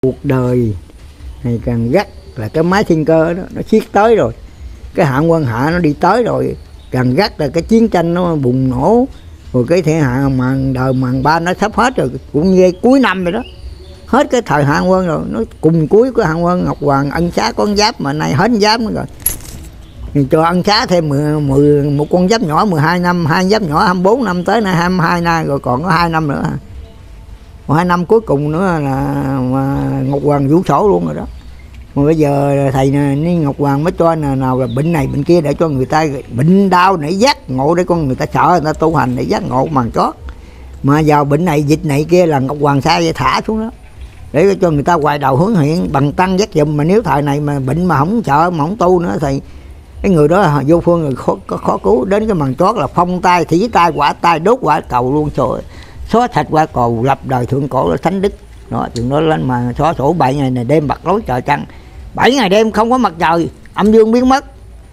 Cuộc đời này càng gắt là cái máy thiên cơ đó nó siết tới rồi, cái hạng quân hạ nó đi tới rồi, càng gắt là cái chiến tranh nó bùng nổ rồi, cái thiên hạ màn đời màn ba nó sắp hết rồi, cũng như cuối năm rồi đó, hết cái thời hạng quân rồi, nó cùng cuối của hạng quân. Ngọc Hoàng ân xá con giáp mà nay hết giáp nữa rồi, thì cho ân xá thêm một con giáp nhỏ 12 năm, hai giáp nhỏ 24 năm, tới nay 22 năm rồi, còn có 2 năm nữa, một 2 năm cuối cùng nữa là Ngọc Hoàng vũ sổ luôn rồi đó. Mà bây giờ thầy Ngọc Hoàng mới cho nào là bệnh này bệnh kia để cho người ta bệnh đau để giác ngộ, để con người ta sợ người ta tu hành để giác ngộ màn chót. Mà vào bệnh này dịch này kia là Ngọc Hoàng sai vậy thả xuống đó để cho người ta hoài đầu hướng hiện bằng tăng giác dùm. Mà nếu thời này mà bệnh mà không sợ mà không tu nữa thì cái người đó là vô phương rồi, khó cứu. Đến cái màn chót là phong tai, thủy tai, quả tai, đốt quả cầu luôn, xóa sạch quả cầu, lập đời thượng cổ là thánh đức đó. Chừng đó lên mà xóa sổ 7 ngày này đêm bạc lối trời trăng, 7 ngày đêm không có mặt trời, âm dương biến mất.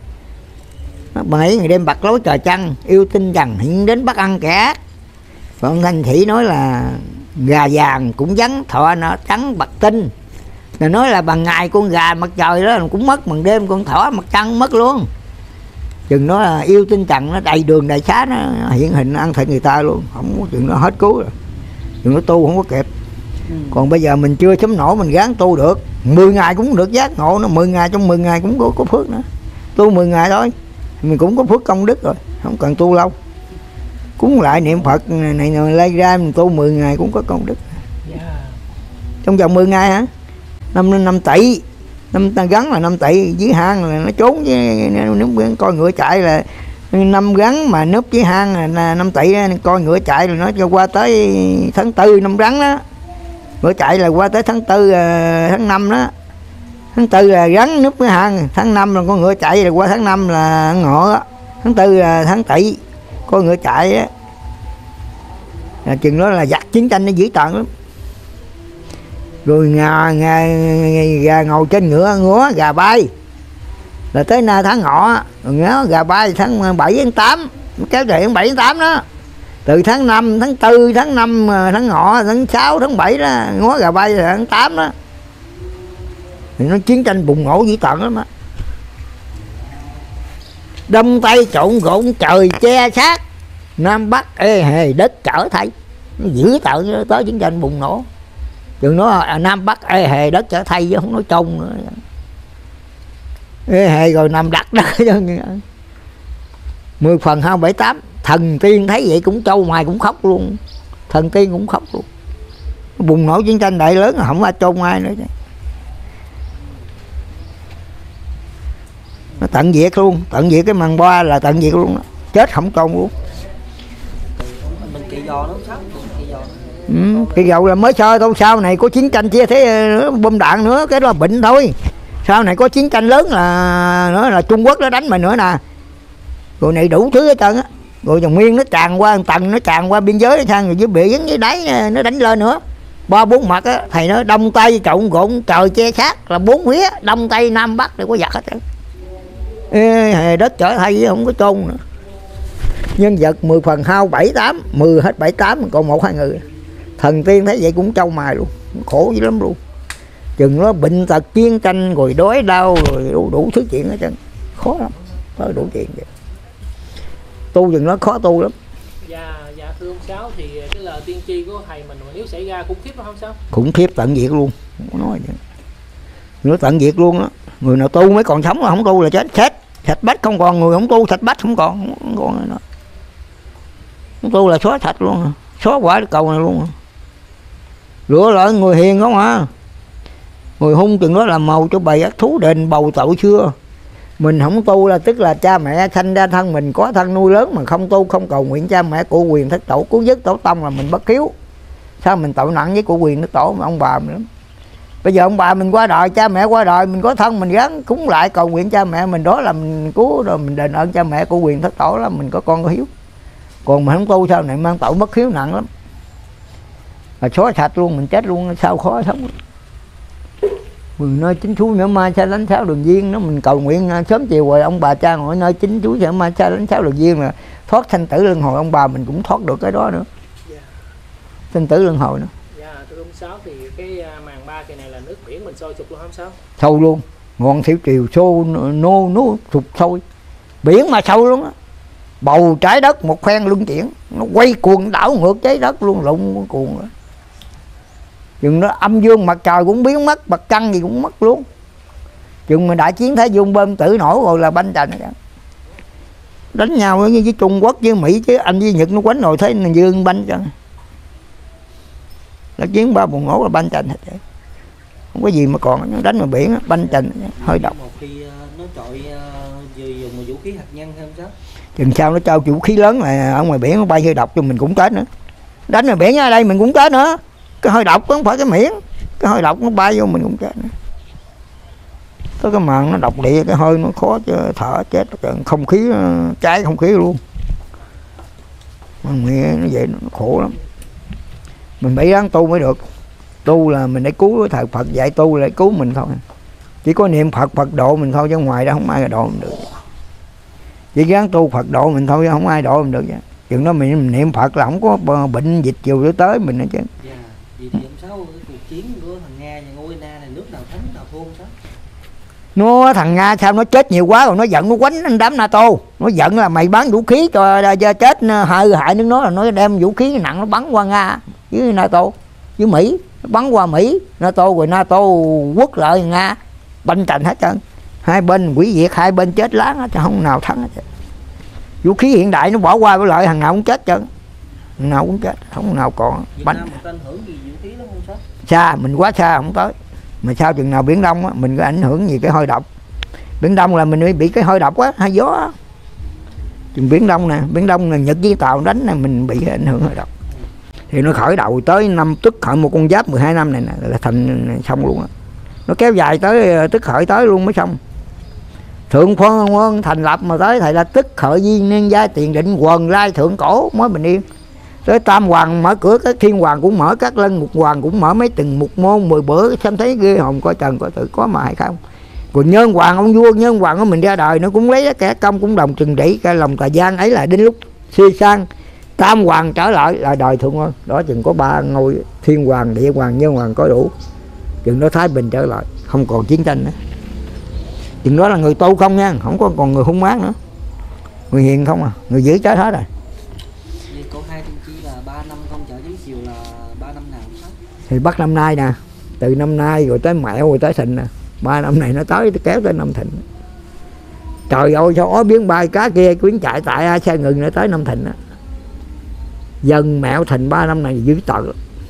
7 ngày đêm bạc lối trời trăng, yêu tinh trần hiện đến bắt ăn kẻ ác. Còn Thanh Thủy nói là gà vàng cũng vắng, thọ nó trắng bạc tinh. Rồi nói là bằng ngày con gà mặt trời đó cũng mất, bằng đêm con thỏ mặt trăng mất luôn. Chừng đó là yêu tinh trần nó đầy đường đầy xá, nó hiện hình ăn thịt người ta luôn, không chừng nó hết cứu rồi. Chừng nó tu không có kịp. Còn bây giờ mình chưa chấm nổ, mình gắng tu được 10 ngày cũng được giác ngộ, nó 10 ngày, trong 10 ngày cũng có phước nữa. Tu 10 ngày thôi mình cũng có phước công đức rồi, không cần tu lâu. Cúng lại niệm Phật này lây ra mình tu 10 ngày cũng có công đức. Trong vòng 10 ngày hả? Năm tỷ, năm gắn là 5 tỷ, dưới hang là nó trốn với nếu coi ngựa chạy là 5 gắn, mà núp dưới hang là 5 tỷ, coi ngựa chạy rồi nó cho qua tới tháng 4 năm rắn đó. Ngựa chạy là qua tới tháng 4 tháng 5 đó. Tháng 4 là rắn núp dưới hang, tháng 5 là con ngựa chạy, là qua tháng 5 là ngọ đó. Tháng 4 là tháng Tỵ, coi ngựa chạy á. Là chừng đó là giặc chiến tranh nó dữ tợn lắm. Rồi gà ngồi trên ngựa ngó gà bay là tới nay tháng ngọ, rồi ngó gà bay tháng 7 tháng 8, kéo dài tháng 7 tháng 8 đó. Từ tháng 5, tháng 4, tháng 5, tháng ngọ, tháng 6, tháng 7 đó, ngó gà bay là tháng 8 đó. Thì nó chiến tranh bùng nổ dữ tợn lắm á. Đông Tây trộn rộn trời che sát, Nam Bắc ê hề đất trở thay. Nó dữ tợn tới chiến tranh bùng nổ. Chừng nó Nam Bắc ê hề đất trở thay chứ không nói trông nữa. Ê hề rồi nằm đặt đó. 10 phần 278. Thần tiên thấy vậy cũng trâu mày cũng khóc luôn. Thần tiên cũng khóc luôn. Bùng nổ chiến tranh đại lớn là không ai trông ai nữa chứ. Nó tận diệt luôn, tận diệt cái màn boa là tận diệt luôn đó. Chết không trông luôn. Mình kỳ giò nó sao? Cái dầu là mới sơ thôi, sau này có chiến tranh chia thế bom đạn nữa, cái đó là bệnh thôi. Sau này có chiến tranh lớn là nữa là Trung Quốc nó đánh mình nữa nè, rồi này đủ thứ hết trơn á. Rồi dòng Nguyên nó tràn qua tầng, nó tràn qua biên giới sang rồi dưới biển dưới đáy nó đánh lên nữa, 3-4 mặt á. Thầy nói Đông Tây trộn rộn trời che sát là 4 phía, Đông Tây Nam Bắc đều có giặc hết trơn. Ê, đất trở thay không có chôn nữa. Nhân vật 10 phần hao 7-8, 10 hết 7-8 còn 1-2 người. Thần tiên thấy vậy cũng trâu mài luôn, khổ dữ lắm luôn. Chừng nó bệnh tật chiến tranh rồi đói đau rồi đủ thứ chuyện hết trơn, khó lắm, có đủ chuyện vậy. Tu chừng nó khó tu lắm. Dạ thưa ông Sáu, thì cái lời tiên tri của thầy mình nếu xảy ra khủng khiếp đó không sao? Khủng khiếp tận diệt luôn, không có nói vậy. Nó tận diệt luôn đó. Người nào tu mới còn sống, mà không tu là chết, sạch bách không còn, người không tu sạch bách không còn nữa. Không tu là xóa sạch luôn, xóa quả cầu này luôn. Rửa lại người hiền không hả? Người hung chừng đó làm màu cho bầy ác thú đền bầu tội xưa. Mình không tu là tức là cha mẹ sanh ra thân mình có thân nuôi lớn, mà không tu không cầu nguyện cha mẹ của quyền thất tổ cứu giấc tổ tông là mình bất hiếu. Sao mình tội nặng với của quyền thất tổ mà ông bà mình lắm. Bây giờ ông bà mình qua đời, cha mẹ qua đời, mình có thân mình gắng cúng lại cầu nguyện cha mẹ mình, đó là mình cứu rồi mình đền ơn cha mẹ của quyền thất tổ, là mình có con có hiếu. Còn mình không tu sau này mang tội mất hiếu nặng lắm, là xóa sạch luôn, mình chết luôn, sao khó sống. Mình nơi chính chú nhỡ ma xa lánh 6 đường viên đó, mình cầu nguyện sớm chiều rồi ông bà cha ngồi nơi chính chú nhỡ ma xa lánh 6 đường viên là thoát sanh tử luân hồi, ông bà mình cũng thoát được cái đó nữa. Sanh tử luân hồi nữa. Dạ thưa ông Sáu thì cái màn 3 kỳ này là nước biển mình sôi sục luôn không Sáu? Sâu luôn, ngọn thủy triều xô nô sụp sôi, biển mà sâu luôn á. Bầu trái đất một phen luân chuyển, nó quay cuồng đảo ngược trái đất luôn, lụng cuồng đó. Chừng nó âm dương mặt trời cũng biến mất, mặt trăng gì cũng mất luôn. Chừng mà đại chiến Thái Dương bơm tử nổ rồi là banh chành. Đánh nhau với Trung Quốc với Mỹ chứ Anh với Nhật nó quánh rồi thấy Dương banh chành. Là chiến ba bùng nổ là banh chành hết. Không có gì mà còn, nó đánh vào biển banh chành hơi độc. Một khi nó trội dùng một vũ khí hạt nhân hay không Sáu? Chừng sau nó cho vũ khí lớn là ở ngoài biển nó bay hơi độc cho mình cũng chết nữa. Đánh vào biển ở đây mình cũng chết nữa. Cái hơi độc không phải cái miệng, cái hơi độc nó bay vô mình cũng chết nữa. Tới cái màng nó độc địa, cái hơi nó khó thở chết, không khí cháy không khí luôn. Mà nghe nó vậy nó khổ lắm. Mình phải ráng tu mới được. Tu là mình để cứu thầy Phật dạy tu là để cứu mình thôi. Chỉ có niệm Phật Phật độ mình thôi chứ ngoài đó không ai độ mình được. Chỉ gắng tu Phật độ mình thôi chứ không ai độ mình được. Chừng đó mình niệm Phật là không có bệnh dịch chiều tới mình nữa chứ. Dạ. Vì thì ông Sáu cái cuộc chiến của thằng Nga và Ukraine này nước nào thắng nào thua Sáu? Nó thằng Nga sao nó chết nhiều quá rồi nó giận nó quánh đám NATO. Nó giận là mày bán vũ khí cho chết hại nước nó, là nó đem vũ khí nặng nó bắn qua Nga với NATO với Mỹ, nó bắn qua Mỹ NATO rồi NATO quất lại Nga banh chành hết trơn. Hai bên hủy diệt, hai bên chết láng hết, không nào thắng hết. Vũ khí hiện đại nó bỏ qua với lại thằng nào cũng chết trơn, thằng nào cũng chết, không nào còn Việt Nam có ảnh hưởng gì vũ khí lắm không Sáu? Xa, mình quá xa không tới. Mà sao chừng nào Biển Đông á, mình có ảnh hưởng gì cái hơi độc. Biển Đông là mình bị cái hơi độc á, hay gió á. Chừng Biển Đông nè, Biển Đông là Nhật với Tàu đánh nè, mình bị ảnh hưởng hơi độc. Thì nó khởi đầu tới năm Tức Hợi một con giáp 12 năm này nè là thành xong luôn á. Nó kéo dài tới Tức Hợi tới luôn mới xong. Thượng Quân thành lập mà tới thầy là Tức Hợi Viên Niên Giai Tiền Định Quần Lai Thượng Cổ mới bình yên. Tới Tam Hoàng mở cửa, cái Thiên Hoàng cũng mở, các Lân Mục Hoàng cũng mở, mấy từng mục môn 10 bữa xem thấy ghê hồn coi trần coi tự có mà hay không. Còn Nhân Hoàng, ông vua Nhân Hoàng của mình ra đời nó cũng lấy kẻ công cũng đồng trừng trị cái lòng thời gian ấy là đến lúc suy sang Tam Hoàng trở lại là đời Thượng Quân. Đó chừng có 3 ngôi Thiên Hoàng, Địa Hoàng, Nhân Hoàng có đủ. Chừng đó Thái Bình trở lại, không còn chiến tranh nữa. Chừng đó là người tu không nha, không có còn người hung ác nữa. Người hiền không à, người giữ chết hết rồi. Vậy cô hai tiên tri là 3 năm con chợ dưới chiều là 3 năm nào cũng Sáu? Thì bắt năm nay nè, từ năm nay rồi tới Mẹo rồi tới Thìn nè, 3 năm này nó tới kéo tới năm Thìn. Trời ơi sao ó biến bay cá kia quyến chạy tại ai xe ngừng nữa tới năm Thìn á. Dần Mẹo Thìn 3 năm này dữ tợn.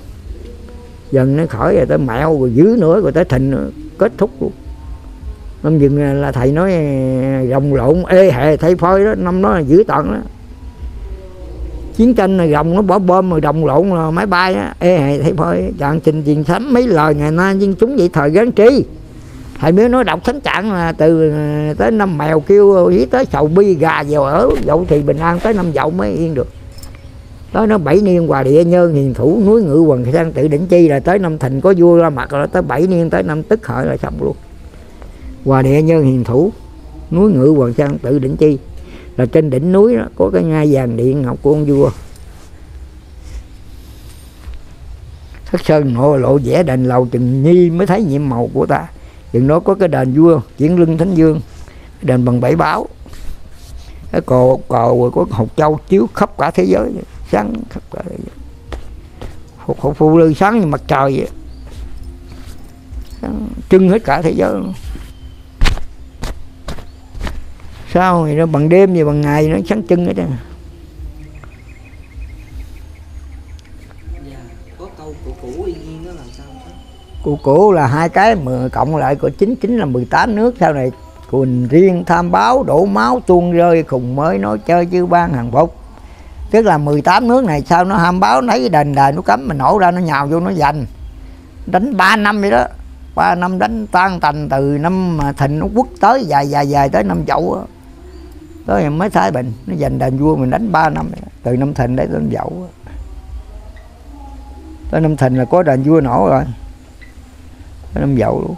Dần nó khởi rồi tới Mẹo rồi dữ nữa rồi tới Thìn nữa, kết thúc luôn. Năm dừng là thầy nói rồng lộn ê hề thấy phơi đó, năm đó là dữ tợn đó. Chiến tranh này rồng nó bỏ bom rồi đồng lộn là máy bay á, ê hề thấy phơi. Trạng trình truyền sấm mấy lời ngày nay nhưng chúng vậy thời gán tri. Thầy mới nói đọc thánh trạng là từ tới năm Mèo kêu ý tới sầu bi gà dầu ở dậu thì bình an, tới năm Dậu mới yên được. Đó nó 7 niên Hòa Địa Nhân Hiền Thủ núi Ngự Quần sang tự Định Chi, là tới năm Thìn có vua ra mặt rồi, tới 7 niên tới năm Tức Hợi là xong luôn. Hòa Địa Nhân Hiền Thủ núi Ngự Quần sang tự Định Chi là trên đỉnh núi đó có cái ngai vàng điện ngọc của ông vua. Thất Sơn Ngộ lộ vẽ đền lầu chừng nhi mới thấy nhiệm màu của ta. Chừng đó có cái đền vua Chuyển Lưng Thánh Dương, đền bằng 7 báo, cái cò rồi có hột châu chiếu khắp cả thế giới, sáng khắp cả thế giới. Hột phù lư sáng như mặt trời vậy, sáng, trưng hết cả thế giới. Sao thì nó bằng đêm vậy bằng ngày nó sáng trưng hết trơn. Dạ, có câu của cũ Yên Nhiên đó là sao? Cụ cũ là hai cái mà cộng lại của 99 là 18 nước. Sau này Quỳnh riêng tham báo đổ máu tuôn rơi cùng mới nói chơi chứ ban hàng phúc. Tức là 18 nước này sao nó ham báo lấy cái đền đài nó cấm mà nổ ra nó nhào vô nó giành. Đánh 3 năm vậy đó, 3 năm đánh tan tành từ năm Thìn nó quất tới dài tới năm Dậu đó. Tới mới Thái Bình nó giành đền vua mình đánh 3 năm từ năm Thìn đến năm Dậu đó. Tới năm Thìn là có đền vua nổ rồi, tới năm Dậu luôn.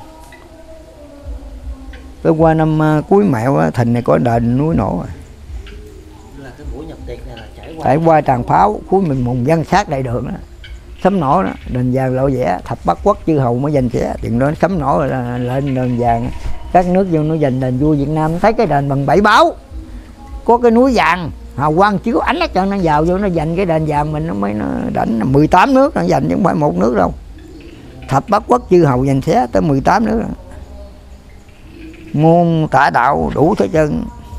Tới qua năm cuối Mẹo Thìn này có đền núi nổ rồi. Là cái buổi nhập tiệc này là trải Trải qua tràng pháo cuối mình mùng dân sát đại đường đó. sấm nổ đó, đền vàng lộ vẻ thập bát quốc chư hầu mới giành sẽ chuyện đó, sấm nổ là lên đền vàng, các nước vô nó giành đền vua Việt Nam, thấy cái đền bằng 7 báo, có cái núi vàng hào quang chiếu ánh hết trơn, nó vào vô nó giành cái đền vàng mình, nó mới nó đánh 18 nước nó giành chứ không phải một nước đâu, thập bát quốc chư hầu giành sẽ tới 18 nước rồi. Môn tả đạo đủ thế chân,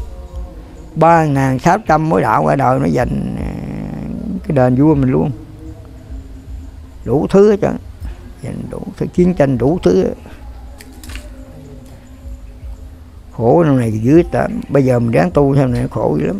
3.600 mối đạo qua đời nó giành cái đền vua mình luôn, đủ thứ hết trơn, giành đủ thứ, chiến tranh đủ thứ. Khổ năm này dưới ta, bây giờ mình ráng tu theo này khổ dữ lắm.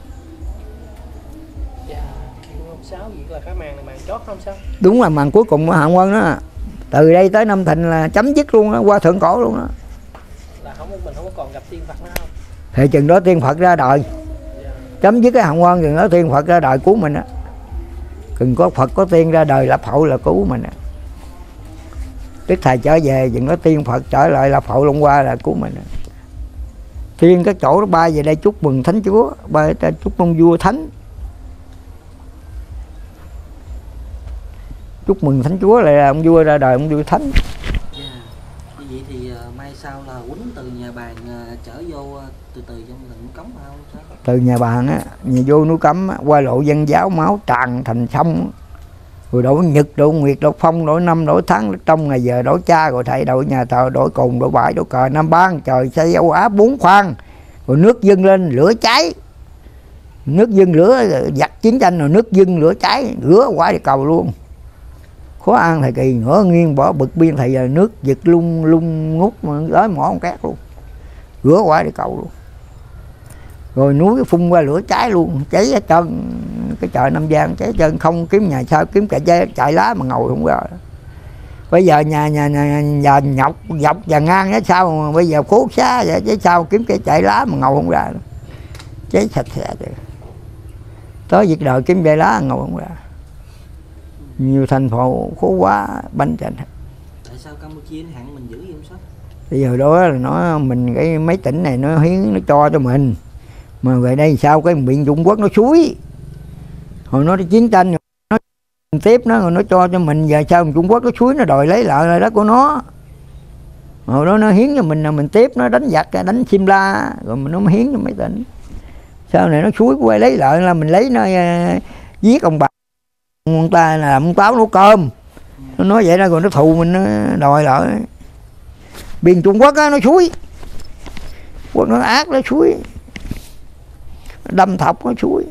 Dạ, ông Sáu vậy là cái màn này màn chót không sao? Đúng là màn cuối cùng của Hạng Quân đó, từ đây tới Nam Thịnh là chấm dứt luôn đó, qua thượng cổ luôn đó. Là không, mình không có còn gặp tiên Phật nữa không? Thì chừng đó tiên Phật ra đời, chấm dứt cái Hạng Quân, chừng đó tiên Phật ra đời cứu mình á. Cần có Phật có tiên ra đời lập hậu là cứu mình á. Đức Thầy trở về, chừng đó tiên Phật trở lại lập hậu Long Hoa là cứu mình á. Thiên cái chỗ đó bay về đây chúc mừng Thánh Chúa, bay ta chúc mong vua Thánh, chúc mừng Thánh Chúa lại là ông vua ra đời, ông vua Thánh. Dạ. Như vậy thì mai sau là quýnh từ nhà bàn trở vô từ từ trong núi Cấm không sao? Từ nhà bàn á, nhà vô núi Cấm á, qua lộ Dân Giáo máu tràn thành sông, rồi đổi nhật, đổi nguyệt, đổi phong, đổi năm, đổi tháng, trong ngày giờ đổi cha, rồi thầy, đổi nhà thờ, đổi cồn, đổi bãi, đổi cờ Nam Ban, trời xây Âu Á 4 khoang, rồi nước dâng lên lửa cháy, nước dâng lửa giặc chiến tranh, rồi nước dâng lửa cháy rửa quả địa cầu luôn. Khó ăn thầy Kỳ ngỡ nghiêng bỏ bực biên, thầy giờ nước giật lung lung ngút mà tới mỏ con cát luôn, rửa quả địa cầu luôn. Rồi núi phun qua lửa cháy luôn, cháy hết trơn cái chợ Nam Giang, cháy trơn, không kiếm nhà sao kiếm cả chạy lá mà ngồi không ra. Bây giờ nhà nhọc dọc và ngang đó sao mà bây giờ phố xá vậy, chứ sao kiếm cái chạy lá mà ngồi không ra, cháy sạch sẽ rồi. Tới việc đời kiếm chạy lá ngồi không ra. Nhiều thành phố khổ quá bánh chành. Tại sao Campuchia nó hạn mình dữ vậy không sao? Bây giờ đó là nó mình cái mấy tỉnh này nó hiến nó cho mình, mà về đây sao cái miền Trung Quốc nó suối, hồi nó chiến tranh nó tiếp nó rồi nó cho mình, giờ sao Trung Quốc nó suối nó đòi lấy lại đất của nó, hồi đó nó hiến cho mình là mình tiếp nó đánh giặc đánh Simla rồi mình nó hiến cho mấy tỉnh, sau này nó suối quay lấy lại là mình lấy nó giết ông bà ông ta là ông Táo nấu cơm, nó nói vậy đó, rồi nó thù mình nó đòi lại. Biên Trung Quốc á nó suối, Quốc nó ác nó suối, đâm thọc nó suối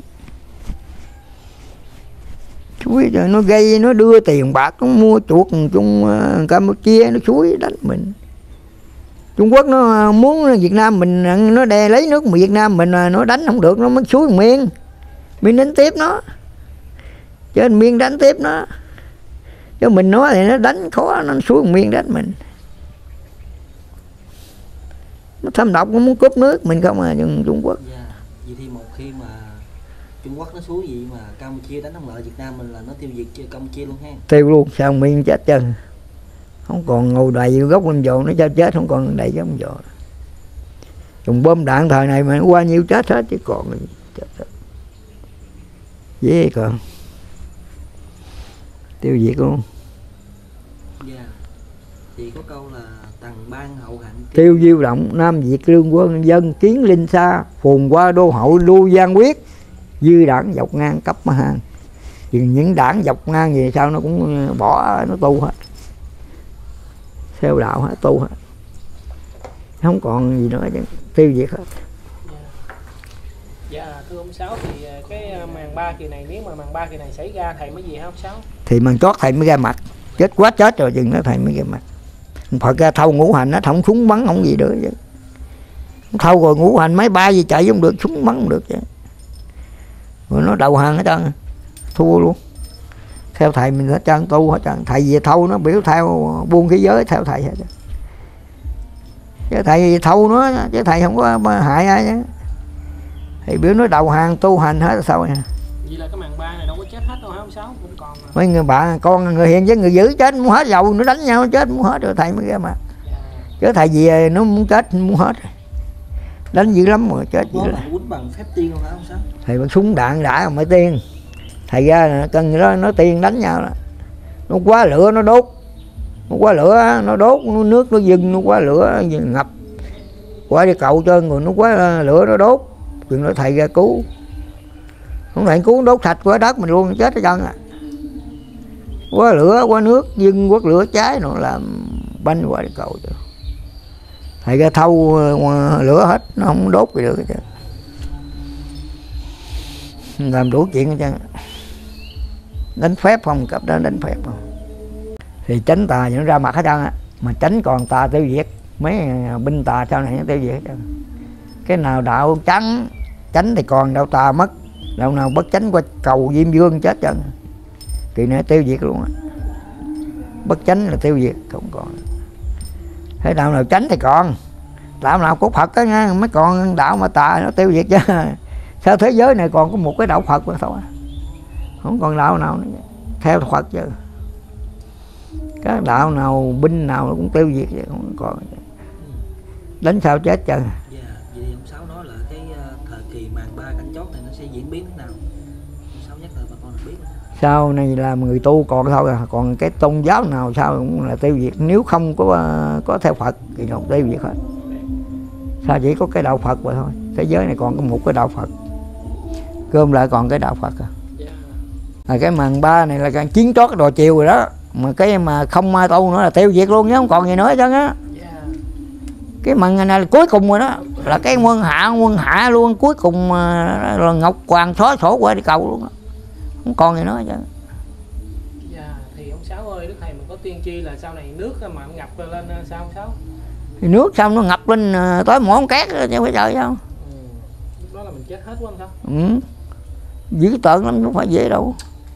rồi nó gây, nó đưa tiền bạc nó mua chuột Trung Campuchia nó suối đánh mình. Trung Quốc nó muốn Việt Nam mình nó đè lấy nước Việt Nam mình mà nó đánh không được nó mới suối Miên đánh tiếp nó, chứ Miên đánh tiếp nó, chứ mình nói thì nó đánh khó, nó suối Miên đánh mình. Nó thâm độc nó muốn cướp nước mình không à, Trung Quốc. Dạ. Vậy thì một khi mà Trung Quốc nó xuống gì mà Campuchia đánh không lợi Việt Nam mình là nó tiêu diệt Campuchia luôn ha? Tiêu luôn, sao Miên chết chân, không còn ngồi đầy gốc lên dồ nó cho chết, không còn đầy gốc dồ. Dùng bom đạn thời này mà nó qua nhiêu chết hết chứ còn gì chết hết. Dễ còn tiêu diệt luôn. Dạ. Thì có câu là tần ban hậu hạnh Tiêu diêu động, Nam Việt lương quân dân kiến linh xa, phồn qua đô hậu lưu giang quyết, dư đảng dọc ngang cấp mà hàng. Những đảng dọc ngang gì sao nó cũng bỏ nó tu hết, theo đạo hết, tu hết, không còn gì nữa chứ, tiêu diệt hết. Dạ thưa ông Sáu, thì cái màn 3 kỳ này, nếu mà màn 3 kỳ này xảy ra thầy mới gì hả ông Sáu? Thì màn chót thầy mới ra mặt, chết quá chết rồi chừng đó thầy mới ra mặt. Phật ra thâu ngũ hành nó không súng bắn không gì nữa chứ, thâu rồi ngũ hành máy bay gì chạy không được, súng bắn không được chứ, rồi nó đầu hàng hết trơn, thua luôn. Theo thầy mình hết trơn, tu hết trơn, thầy về thâu nó biểu theo buông thế giới theo thầy hết trơn. Chứ thầy thâu nó chứ thầy không có hại ai chứ, thầy biểu nó đầu hàng tu hành hết sao vậy. Vậy là cái màn 3 này đâu có chết hết đâu hả ông Sáu, vẫn còn mà. Mấy người bạn con người hiền với người dữ chết muốn hết dầu, nó đánh nhau chết muốn hết rồi thầy mới ra mặt. Chứ thầy về nó muốn chết muốn hết rồi, đánh dữ lắm rồi chết dữ lắm. quýnh bằng phép tiên không hả ông Sáu? Thầy bằng súng đạn đã mới tiên, thầy ra cân đó nó tiên đánh nhau đó, nó quá lửa nó đốt, nó quá lửa nó đốt, nước nó dâng, nó quá lửa ngập qua đi cậu trơn rồi, nó quá lửa nó đốt, chừng nó thầy ra cứu, không thầy cứu đốt sạch qua đất mình luôn, chết hết trơn à. Quá lửa quá nước dâng, quá lửa cháy nó làm banh qua đi cậu chứ. Thầy ra thâu lửa hết, nó không đốt gì được chứ. Làm đủ chuyện hết trơn. Đánh phép không, cấp đó đánh phép không. Thì tránh tà nó ra mặt hết trơn á, mà tránh còn tà tiêu diệt, mấy binh tà sau này nó tiêu diệt hết trơn. Cái nào đạo trắng tránh thì còn đạo tà mất, đạo nào bất tránh qua cầu Diêm Vương chết trơn. Kỳ này tiêu diệt luôn á. Bất tránh là tiêu diệt không còn. Thế đạo nào tránh thì còn, đạo nào có Phật á nha, mới còn đạo mà tà nó tiêu diệt chứ. Sao thế giới này còn có một cái đạo Phật mà thôi, không còn đạo nào nữa, theo Phật chứ. Các đạo nào binh nào cũng tiêu diệt chứ, không còn. Đánh sao chết chứ. Dạ, vậy ông Sáu nói là cái thời kỳ màn 3 canh chót này nó sẽ diễn biến thế nào? Ông Sáu nhắc lại bà con được biết. Sau này là người tu còn thôi à, còn cái tôn giáo nào sao cũng là tiêu diệt, nếu không có theo Phật thì không tiêu diệt hết. Sao chỉ có cái đạo Phật vậy thôi, thế giới này còn có một cái đạo Phật, gom lại còn cái đạo Phật à. Cái màn 3 này là cái chiến trót đò chiều rồi đó, mà cái mà không ma tu nữa là tiêu diệt luôn, chứ không còn gì nữa chứ á. Cái màn này là cuối cùng rồi đó, là cái quân hạ luôn, cuối cùng là Ngọc Hoàng xóa sổ qua đi cầu luôn đó. Không còn gì nữa chứ. Dạ, thì ông Sáu ơi, Đức Thầy mình có tiên tri là sau này nước mà ngập lên sao ông Sáu? Thì nước xong nó ngập lên tới mỗi con cát chứ phải trời sao. Lúc đó là mình chết hết quá không Sáu? Ừ. Dữ tợn lắm, không phải dễ đâu.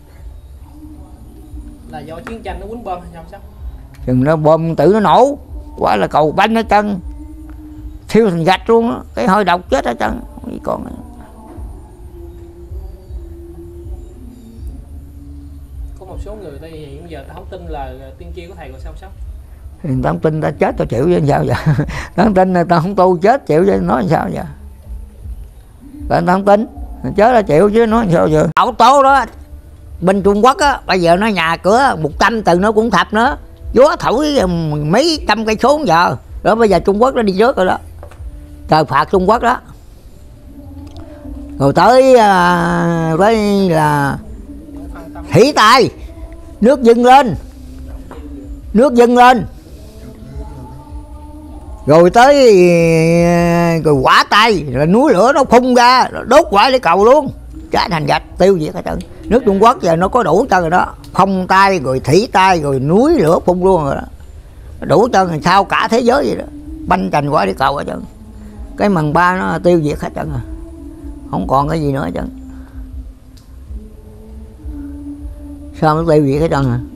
Là do chiến tranh nó quýnh bom hay sao ông Sáu? Chừng nó bom tự nó nổ, quả là cầu banh hết trơn, thiêu thành gạch luôn đó. Cái hơi độc chết hết trơn, không gì còn nữa. Có một số người ta hiện giờ ta không tin là tiên tri của thầy rồi sao ông Sáu? Thì người ta không tin, ta chết tao chịu chứ sao vậy. Ta không tin là ta không tu chết chịu chứ nói sao vậy. Người ta không tin chết là chịu chứ nói sao vậy. Ẩu tố đó bên Trung Quốc á, bây giờ nó nhà cửa 100 tầng nó cũng thập nữa, gió thổi mấy trăm cây số giờ đó. Bây giờ Trung Quốc nó đi trước rồi đó, trời phạt Trung Quốc đó. Rồi tới là thủy tài, nước dâng lên, rồi tới rồi quả tay là núi lửa nó phun ra, đốt quả để cầu luôn, trái thành gạch tiêu diệt hết trơn. Nước Trung Quốc giờ nó có đủ trơn rồi đó, phong tay rồi thủy tay rồi núi lửa phun luôn rồi đó, đủ trơn. Làm sao cả thế giới vậy đó, banh thành quả để cầu hết trơn. Cái màn 3 nó tiêu diệt hết trơn rồi, không còn cái gì nữa hết trơn. Sao nó tiêu diệt hết trơn hả?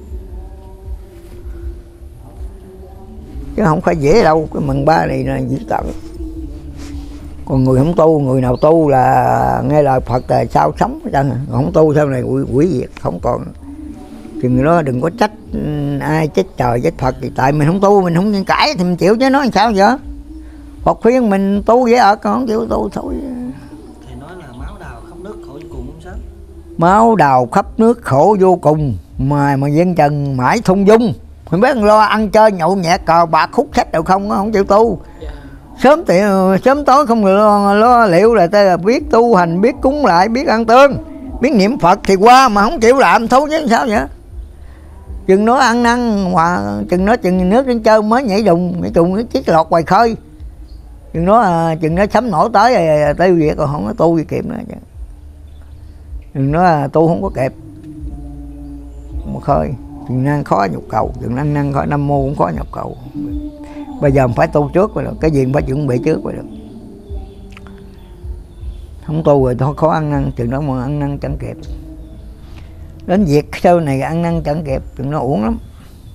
Chứ không phải dễ đâu, cái màn 3 này là dữ tợn. Còn người không tu, người nào tu là nghe lời Phật là sao sống hết trơn, không tu sau này hủy diệt không còn. Chừng đó đừng có trách ai, trách trời trách Phật, thì tại mình không tu, mình không cãi thì mình chịu chứ nói sao vậy. Phật khuyên mình tu dễ ở, còn không chịu tu thôi. Thầy nói là máu đào khắp nước khổ vô cùng không Sáu? Máu đào khắp nước khổ vô cùng, mà dân trần mãi thung dung. Mình biết lo ăn chơi nhậu nhẹt cờ bạc hút sách đâu không chịu tu. Sớm tối không lo liệu là ta biết tu hành, biết cúng lại, biết ăn tương, biết niệm Phật thì qua, mà không chịu làm thôi chứ sao vậy. Chừng nó ăn năn hòa, chừng nước đến chơi mới nhảy đùng cái chiếc lọt ngoài khơi. Chừng nó sấm nổ tới rồi tiêu diệt, còn không có tu gì kịp nữa chứ. Chừng nó tu không có kịp một khơi. Chừng năng khó nhập cầu, chừng năng khó Nam Mô cũng khó nhập cầu. Bây giờ mình phải tu trước rồi, cái gì phải chuẩn bị trước rồi được. Không tu rồi thôi khó ăn năn, chừng đó mà ăn năn chẳng kịp. Đến việc sau này ăn năn chẳng kịp, chừng nó uổng lắm.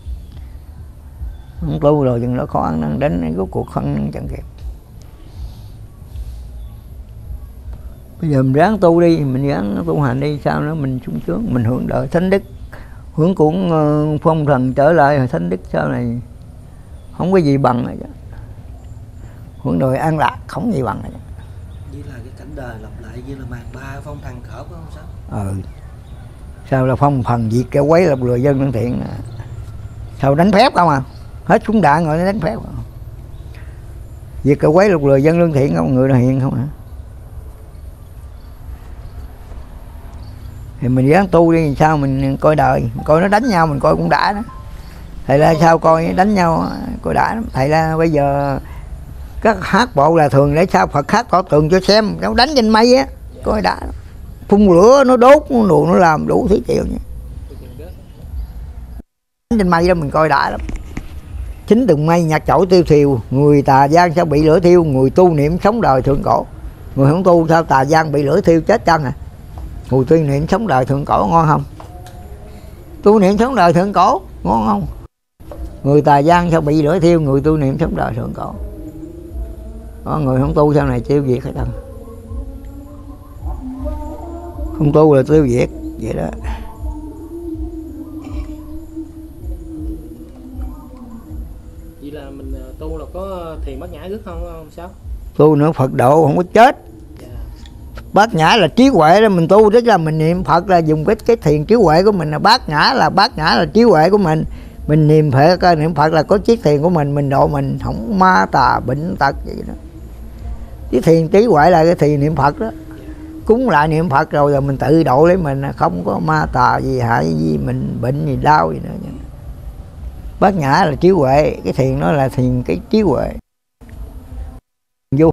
Không tu rồi chừng đó khó ăn năn, đến cái cuộc ăn năn chẳng kịp. Bây giờ mình ráng tu đi, mình ráng tu hành đi, sau đó mình sung sướng, mình hưởng đời thánh đức, hưởng cuốn phong thần trở lại thánh đức sau này không có gì bằng rồi chứ. Hưởng đời an lạc không gì bằng rồi chứ. Như là cái cảnh đời lặp lại như là màn 3 phong thần khởi phải không Sáu? Sao là phong phần diệt kẻ quấy lập lừa dân lương thiện. Sao đánh phép không à, hết súng đạn rồi nó đánh phép. Diệt kẻ quấy lập lừa dân lương thiện không, người nào hiền không hả? Thì mình dám tu đi, sao mình coi đời, coi nó đánh nhau mình coi cũng đã đó. Thầy là sao coi đánh nhau coi đã lắm. Thầy là bây giờ các hát bộ là thường để sao Phật hát tỏ tường cho xem, nó đánh trên mây á, coi đã lắm. Phun lửa nó đốt nó đồ nó làm đủ thứ kiểu nha. Đánh trên mây đó mình coi đã lắm. Chính từng mây nhạc chổi tiêu thiều, người tà gian sao bị lửa thiêu, người tu niệm sống đời thượng cổ. Người không tu sao tà gian bị lửa thiêu chết chân à. Người tu niệm sống đời thượng cổ ngon không? Tu niệm sống đời thượng cổ ngon không? Người tà gian sao bị lửa thiêu, người tu niệm sống đời thượng cổ. Có người không tu sau này tiêu diệt hết thân. Không tu là tiêu diệt vậy đó. Vậy là mình tu là có thiền bát nhã rước không sao? Tu nữa Phật độ không có chết. Bát nhã là trí huệ đó, mình tu tức là mình niệm Phật là dùng cái thiền trí huệ của mình, là bát nhã là trí huệ của mình. Mình niệm Phật là có chiếc thiền của mình độ mình không ma tà bệnh tật vậy đó. Cái thiền trí huệ là cái thiền niệm Phật đó. Cúng lại niệm Phật rồi mình tự độ lấy mình, không có ma tà gì hại gì mình bệnh gì đau gì nữa. Bát nhã là trí huệ, cái thiền đó là thiền cái trí huệ. Vô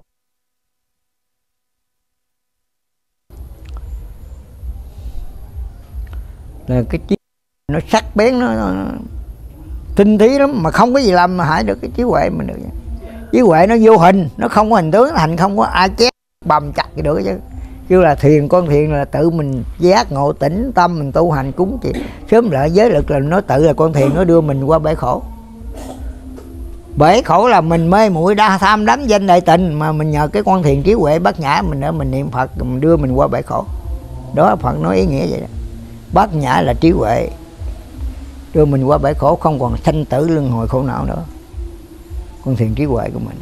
là cái trí nó sắc bén, nó tinh thí lắm, mà không có gì làm mà hại được cái trí huệ mình được. Trí huệ nó vô hình, nó không có hình tướng thành, không có ai chét bầm chặt gì được chứ. Kêu là thiền, con thiền là tự mình giác ngộ tĩnh tâm, mình tu hành cúng chị sớm lại giới lực là nó tự là con thiền, nó đưa mình qua bể khổ. Bể khổ là mình mê muội đa tham đắm danh đại tình, mà mình nhờ cái con thiền trí huệ bát nhã mình để mình niệm Phật, mình đưa mình qua bể khổ. Đó Phật nói ý nghĩa vậy đó. Bát nhã là trí huệ đưa mình qua bể khổ, không còn sanh tử luân hồi khổ não nữa. Con thiền trí huệ của mình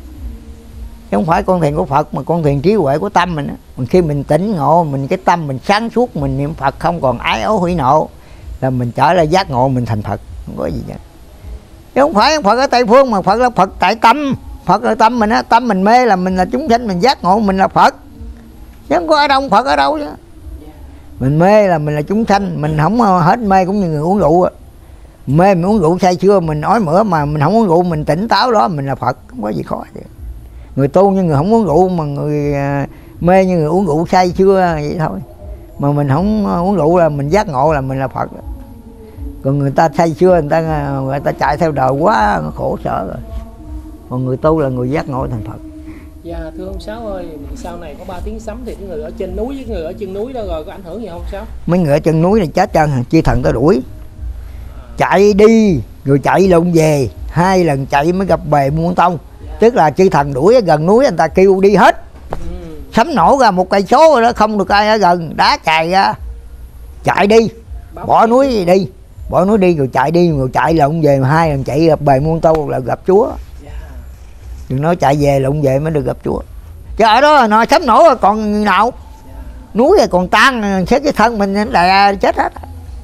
chứ không phải con thiền của Phật, mà con thiền trí huệ của tâm mình. Khi mình tỉnh ngộ, mình cái tâm mình sáng suốt, mình niệm Phật không còn ái ố hủy nộ, là mình trở lại giác ngộ, mình thành Phật, không có gì hết. Chứ không phải Phật ở Tây Phương, mà Phật là Phật tại tâm. Phật là tâm mình á, tâm mình mê là mình là chúng sanh, mình giác ngộ mình là Phật. Chứ không có ở đâu Phật ở đâu chứ. Mình mê là mình là chúng sanh, mình không hết mê cũng như người uống rượu. Mê mình uống rượu say sưa, mình ói mửa, mà mình không uống rượu mình tỉnh táo đó, mình là Phật, không có gì khó chứ. Người tu như người không uống rượu, mà người mê như người uống rượu say sưa vậy thôi. Mà mình không uống rượu là mình giác ngộ là mình là Phật đó. Còn người ta say sưa, người ta chạy theo đời quá khổ sở rồi. Còn người tu là người giác ngộ thành Phật. Dạ thưa ông Sáu ơi, sau này có 3 tiếng sấm thì cái người ở trên núi với người ở chân núi đó rồi có ảnh hưởng gì không Sáu? Mấy người ở chân núi này chết chân, chư thần ta đuổi. Chạy đi rồi chạy lộn về, 2 lần chạy mới gặp bề muôn tông. Tức là chư thần đuổi ở gần núi, người ta kêu đi hết. Sấm nổ ra 1 cây số rồi đó, không được ai ở gần, đá chày ra. Chạy đi, bỏ núi đi, bỏ núi đi rồi chạy lộn về, 2 lần chạy gặp bề muôn tông là gặp Chúa. Đừng nói chạy về lộn về mới được gặp Chúa. Chứ ở đó nó sấm nổ rồi còn người nào. Núi rồi còn tan, xét cái thân mình là chết hết.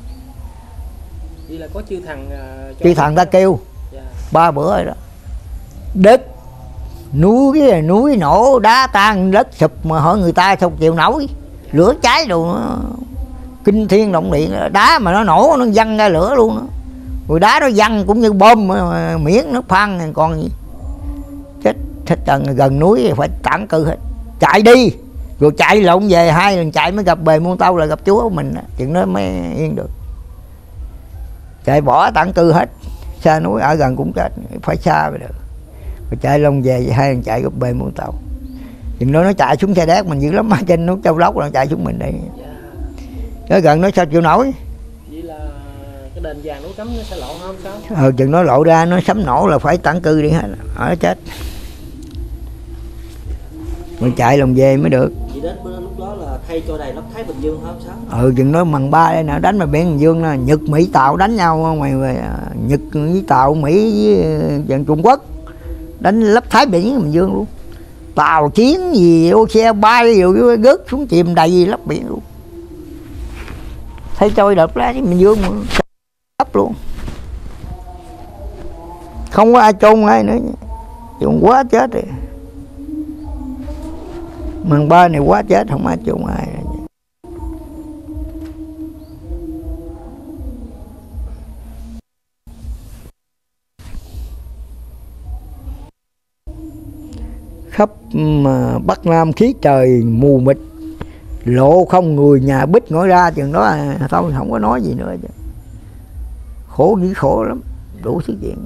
Vậy là có chư thần chư thần ta kêu 3 bữa rồi đó. Đất núi nổ, đá tan, đất sụp, mà hỏi người ta sao chịu nổi. Lửa cháy đồ kinh thiên động địa, đá mà nó nổ nó văng ra lửa luôn đó. Rồi đá nó văng cũng như bom, miếng nó phan còn gì. Chết trần, gần núi phải tản cư hết. Chạy đi rồi chạy lộn về, 2 lần chạy mới gặp bề muôn tâu là gặp Chúa mình, chuyện đó mới yên được. Chạy bỏ tản cư hết, xa núi ở gần cũng chết, phải xa mới được. Rồi chạy lộn về 2 lần chạy gặp bề muôn tâu. Chuyện đó nó chạy xuống xe đét mình dữ lắm, trên núi Châu Đốc nó chạy xuống mình đây. Ở gần nó sao chịu nổi. Vậy là cái đền vàng núi Cấm nó sẽ lộ không sao? Chừng nó lộ ra, nó sấm nổ là phải tản cư đi hết, ở chết. Mình chạy lòng về mới được. Vậy đến lúc đó là thay cho đài lắp Thái Bình Dương không sao? Chừng đó mằng 3 đây nè, đánh mà biển Bình Dương nè, Nhật Mỹ Tàu đánh nhau ngoài Nhật với Tàu, Mỹ với Trung Quốc đánh lấp Thái Bình Dương luôn. Tàu chiến gì ô xe bay rồi rớt xuống chìm đầy lấp biển luôn. thấy trôi đập lá mình dương mà ấp luôn, không có ai chôn ai nữa, chôn quá chết rồi, mằng ba này quá chết, không ai chôn ai. Khắp mà Bắc Nam khí trời mù mịt, lộ không người, nhà bích ngồi ra chừng đó thôi, không có nói gì nữa chứ. Khổ dữ khổ lắm, đủ thứ chuyện.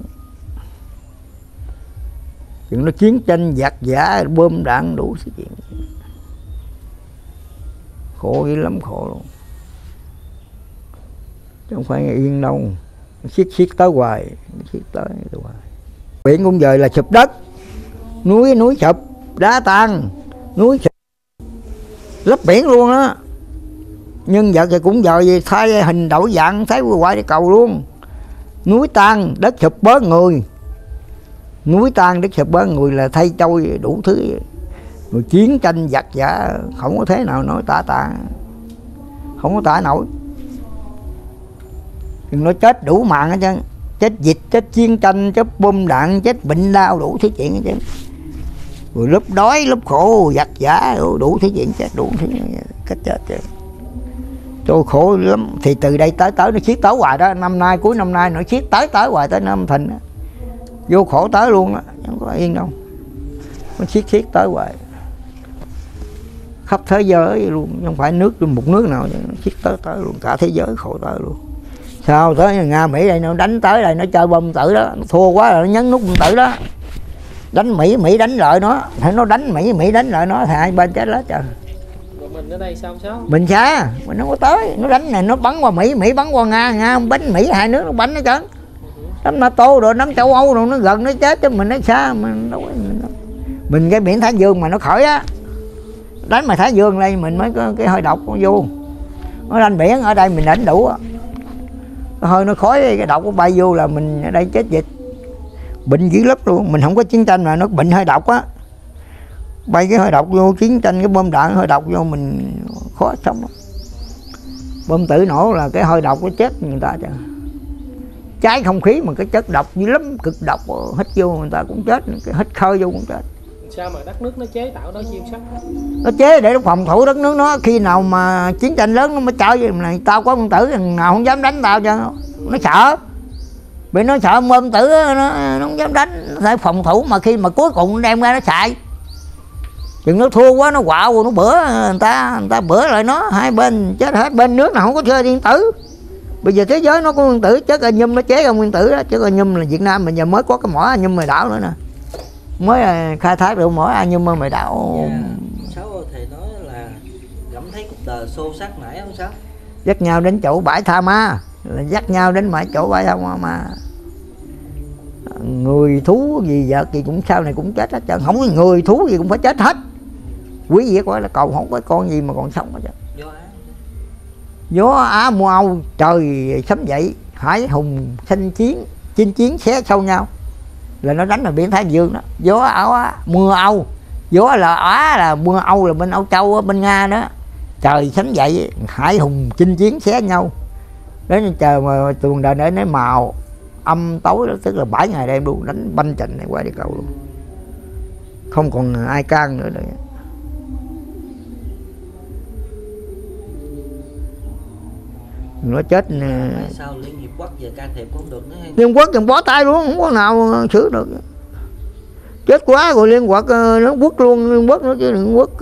Chừng nó chiến tranh giặc giả bom đạn đủ thứ chuyện, khổ dữ lắm, khổ luôn, chứ không phải yên đâu. Xiết tới hoài, xiết tới hoài. Biển cũng dời là sụp đất, núi sụp, đá tan, núi sụp, lấp biển luôn á. Nhưng giờ thì cũng giờ gì thay hình đổi dạng, thấy quay đi cầu luôn. Núi tan đất sụp bớ người, núi tan đất sụp bớ người là thay trôi đủ thứ. Rồi chiến tranh giặc giả không có thế nào nói tả, không có tả nổi. Nó chết đủ mạng hết trơn, chết dịch, chết chiến tranh, chết bom đạn, chết bệnh đau, đủ thứ chuyện hết trơn. Rồi lúc đói lúc khổ giặc giả đủ thứ chuyện, chết đủ thứ cách chết chứ. Tôi khổ lắm. Thì từ đây tới nó xiết tới hoài đó. Năm nay cuối năm nay nó xiết tới hoài tới năm Thìn đó. Vô khổ tới luôn á, không có yên đâu, nó xiết tới hoài khắp thế giới luôn, không phải một nước nào, nó xiết tới luôn, cả thế giới khổ tới luôn. Sao tới Nga Mỹ đây nó đánh tới đây, nó chơi bom tử đó, nó thua quá rồi nó nhấn nút bom tử đó, đánh Mỹ đánh lại nó, thấy nó đánh Mỹ đánh lại nó thì hai bên chết hết trời. Rồi mình ở đây sao? Mình xa, mình không có tới, nó đánh này nó bắn qua Mỹ bắn qua Nga bắn Mỹ, hai nước nó bắn hết trơn. Đám NATO rồi đám châu Âu rồi nó gần nó chết, chứ mình nó xa, mình cái biển Thái Dương mà nó khởi á, đánh mà Thái Dương đây mình mới có cái hơi độc nó vô, nó đánh biển ở đây mình đánh đủ á, hơi nó khói cái độc nó bay vô là mình ở đây chết dịch, bệnh dữ lắm luôn. Mình không có chiến tranh mà nó bệnh hơi độc á, bay cái hơi độc vô, chiến tranh cái bom đạn hơi độc vô mình khó sống lắm. Bom tử nổ là cái hơi độc nó chết người ta chứ, cháy không khí mà cái chất độc dữ lắm, cực độc, hít vô người ta cũng chết, cái hít khơi vô cũng chết. Sao mà đất nước nó chế tạo đó chim sắt? Nó chế để nó phòng thủ đất nước nó, khi nào mà chiến tranh lớn nó mới chở về này, tao có bom tử thằng nào không dám đánh tao chứ, nó sợ, bị nó sợ bom tử nó không dám đánh, nó phải phòng thủ, mà khi mà cuối cùng nó đem ra nó xài, chừng nó thua quá nó quạo, nó bữa người ta bữa lại nó, hai bên chết hết, bên nước nào không có chơi điện tử. Bây giờ thế giới nó có nguyên tử, chất nhum nó chế ra nguyên tử đó, chứ nhum là Việt Nam mình giờ mới có cái mỏ nhum mày đảo nữa nè, mới khai thác được mỏ nhum mày đảo. Sáu thầy nói là cảm thấy cuộc đời xô xát nãy không Sáu? Dắt nhau đến chỗ bãi tha ma, là dắt nhau đến chỗ bãi tha ma, người thú gì vật gì cũng sau này cũng chết hết trơn, không có người thú gì cũng phải chết hết, quý vị gọi là cầu không có con gì mà còn sống hết trơn. Gió Á mùa Âu trời sấm dậy, hải hùng sanh chiến, chinh chiến xé sâu nhau, là nó đánh ở biển Thái Dương đó. Gió Á mưa Âu, gió là Á là mưa Âu là bên Âu Châu bên Nga đó, trời sấm dậy, hải hùng chinh chiến xé nhau. Đến trời mà tuần đời để nó màu âm tối đó, tức là 7 ngày đêm luôn, đánh banh trận này qua đi cầu luôn, không còn ai can nữa rồi. Nó chết nè. Sao Liên Hiệp Quốc giờ can thiệp cũng được nữa hay? Liên Quốc còn bó tay luôn, không có nào xử được, chết quá rồi. Liên Quốc nó quất luôn, Liên Quốc nó chứ đừng quất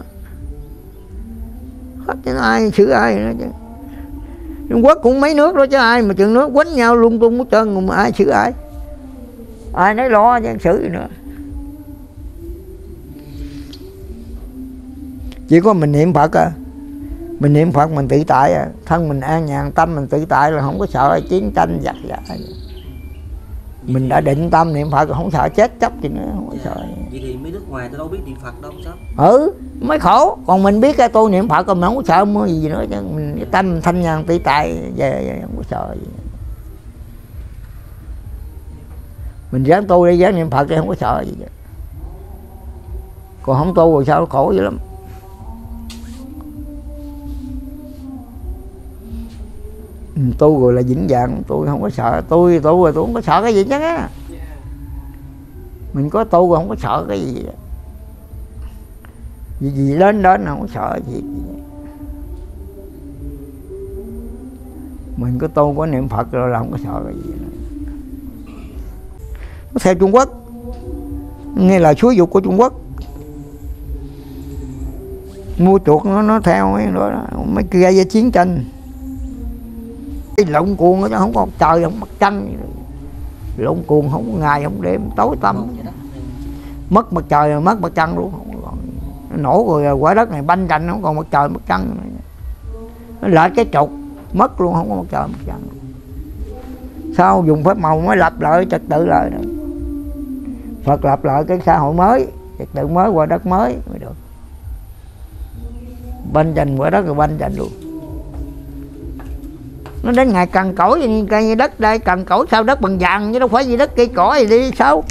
hết, chứ ai xử ai nữa chứ. Liên Quốc cũng mấy nước đó chứ ai mà chừng nước quánh nhau lung tung hết trơn, mà ai xử ai nói lo chứ xử gì nữa. Chỉ có mình niệm Phật à, mình niệm Phật mình tự tại à, thân mình an nhàn, tâm mình tự tại là không có sợ chiến tranh giặc giả. Mình đã định tâm niệm Phật không sợ chết chóc gì nữa, không có sợ. Vậy thì mấy nước ngoài tôi đâu biết niệm Phật đâu Sao? Mới khổ. Còn mình biết cái tôi niệm Phật còn mình không có sợ mua gì nữa chứ, mình cái tâm thanh nhàn tự tại về không có sợ gì. Mình dám tu đi, dám niệm Phật thì không có sợ gì chứ. Còn không tu rồi sao khổ dữ lắm. Tu rồi là vĩnh dạng, tôi không có sợ. Tôi tu rồi tôi không có sợ cái gì chứ á. Mình có tu rồi không có sợ cái gì. Gì đến đến không có sợ gì. Mình có tu có niệm Phật rồi là không có sợ cái gì nữa. Nó theo Trung Quốc, nghe là xúi dục của Trung Quốc. Mua chuột nó theo mấy đó, mấy kia gây ra chiến tranh. Cái lộn cuồng nó không có trời không mặt trăng, lộn cuồng không có ngày không đêm, tối tăm, mất mặt trời mất mặt trăng luôn. Nó nổ rồi quả đất này banh tranh không còn mặt trời mặt trăng, nó lại cái trục mất luôn, không có mặt trời mặt trăng. Sau dùng phép màu mới lập lại trật tự lại nữa. Phật lập lại cái xã hội mới, trật tự mới, quả đất mới mới được. Banh tranh quả đất rồi banh tranh luôn. Nó đến ngày cằn cỗi cây đất đây, cằn cỗi sao đất bằng vàng chứ đâu phải gì đất cây cỏ gì đi sao?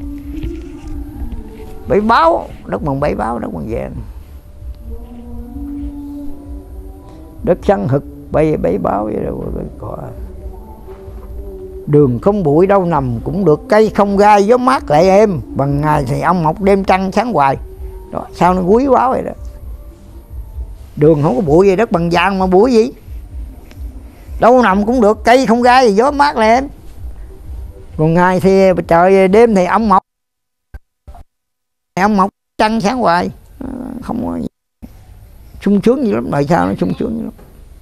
Bảy báo, đất bằng bảy báo, đất bằng vàng. Đất săn hực bảy báo vậy đâu cây cỏ. Đường không bụi đâu nằm cũng được, cây không gai gió mát lại êm. Bằng ngày thì ông mọc đêm trăng sáng hoài. Đó, sao nó quý báo vậy đó. Đường không có bụi gì, đất bằng vàng mà bụi gì. Đâu nằm cũng được, cây không gai thì gió mát lại êm. Còn ngày thì trời, đêm thì ông mọc trăng sáng hoài. Không có gì sung sướng gì lắm, đời sao nó sung sướng gì lắm.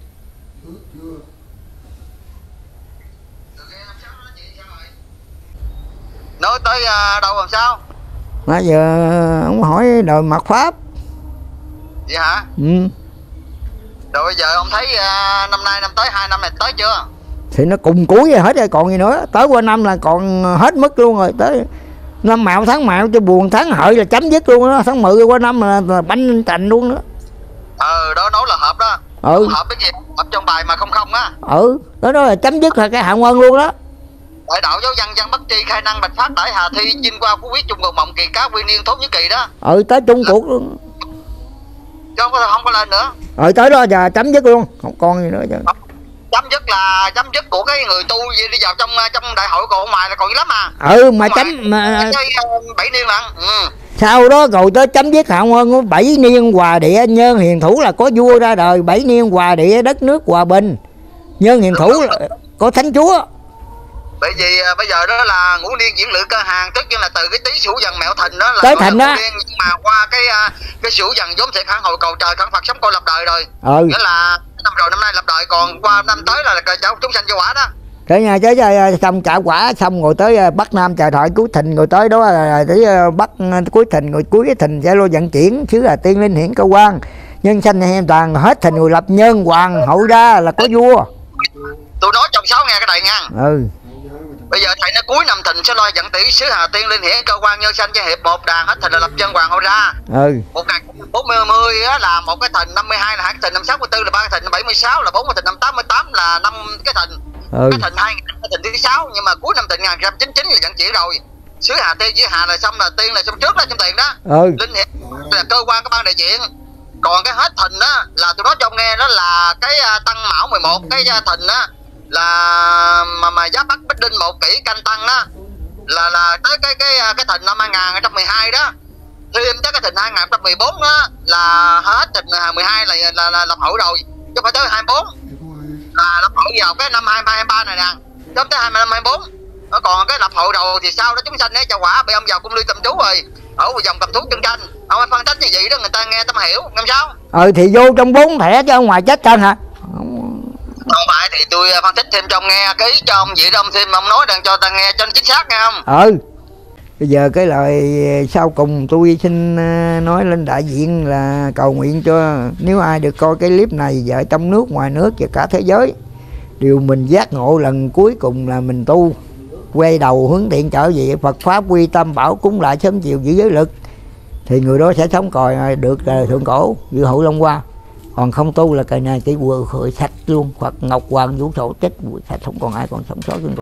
Nói tới đâu làm sao? Bây giờ ông hỏi đời mạt Pháp. Vậy hả? Ừ. Rồi bây giờ ông thấy năm nay năm tới 2 năm này tới chưa? Thì nó cùng cuối rồi hết rồi còn gì nữa. Tới qua năm là còn hết mất luôn rồi. Tới năm Mạo tháng Mạo cho buồn tháng Hợi là chấm dứt luôn đó. Tháng 10 qua năm là bánh trành luôn nữa. Đó nói là hợp đó. Hợp cái gì? Hợp trong bài mà không á. Đó là chấm dứt là cái hạ quân luôn đó. Đại đạo giáo dân dân bất tri khai năng bạch phát đại hà thi chinh qua phú quý trung ngục mộng kỳ cá quy niên thốt như kỳ đó. Tới chung cuộc luôn. Chứ không có lên nữa. Tới đó giờ chấm dứt luôn, không còn gì nữa chứ. Chấm dứt là chấm dứt của cái người tu đi vào trong đại hội, còn ngoài là còn dữ lắm à. Mà chấm mà 7 niên lận. Sau đó rồi tới chấm dứt hạ quân 7 niên hòa địa nhân hiền thủ là có vua ra đời, 7 niên hòa địa đất nước hòa bình. Nhân hiền thủ là có thánh chúa. Bởi vì bây giờ đó là ngũ niên diễn lự cơ hàng, tức là từ cái tý Sửu Dần Mẹo Thìn đó là tới Thìn đó. Nhưng mà qua cái Sửu Dần vốn thiệt kháng hồi cầu trời kháng Phật sống coi lập đời rồi. Nghĩa là năm rồi năm nay lập đời, còn qua năm tới là cháu chúng sanh cho quả đó. Cái nhà tới xong trả quả xong rồi tới Bắc Nam trời thoại cuối Thìn, rồi tới đó là tới Bắc cuối Thìn, rồi cuối Thìn sẽ lô vận chuyển xứ là tiên linh hiển cơ quan nhân sanh hiện toàn hết Thìn rồi lập nhân hoàng hậu ra là có vua. Tôi nói trong 6 nghe cái này nha. Bây giờ thầy nó cuối năm Thìn sẽ lo vận tỷ sứ hà tiên linh hiển cơ quan nhân sanh cho hiệp một đàn hết Thìn là lập nhân hoàng hậu ra. 1440 là một cái Thìn, 52 là 2 cái Thìn, 564 là 3 cái Thìn, 76 là 4 cái Thìn, 588 là 5 cái Thìn. Cái Thìn 2 cái Thìn thứ 6, nhưng mà cuối năm Thìn 1999 là vận chuyển rồi. Sứ hà tiên với hà là xong, là tiên là xong trước đó trong tiền đó. Linh hiển là cơ quan của ban đại diện. Còn cái hết Thìn đó là tôi nói cho ông nghe, đó là cái Tân Mão 11, cái Thìn đó là mà Giáp Bắc Bích Đinh 1 kỷ canh Tân đó là tới cái Thìn năm 2012 đó, thêm tới cái Thìn 2014 đó là hết Thìn 12 là lập hội rồi, chứ phải tới 24 là lập hội vào cái năm 2023 này nè, chứ tới 2024. Nó còn cái lập hội rồi thì sau đó chúng sanh cho quả bị ông vào cung ly tâm chú rồi ở vòng cầm thú chân tranh. Ông anh phân tích như vậy đó người ta nghe tâm hiểu làm sao. Thì vô trong 4 thẻ chứ ngoài chết chân hả? Không phải thì tôi phân tích thêm cho ông nghe, cái ý cho ông vậy đó, ông thêm ông nói đang cho ta nghe cho nó chính xác nghe không? Bây giờ cái lời sau cùng tôi xin nói lên đại diện là cầu nguyện cho nếu ai được coi cái clip này ở trong nước ngoài nước và cả thế giới điều mình giác ngộ lần cuối cùng là mình tu quay đầu hướng thiện trở về Phật pháp quy tâm bảo cúng lại sớm chiều giữ giới lực thì người đó sẽ sống còi được thượng cổ như Hậu Long Hoa. Còn không tu là cái này cái quờ khởi sạch luôn, Phật Ngọc Hoàng Vũ Trụ chết sạch, không còn ai còn sống sót.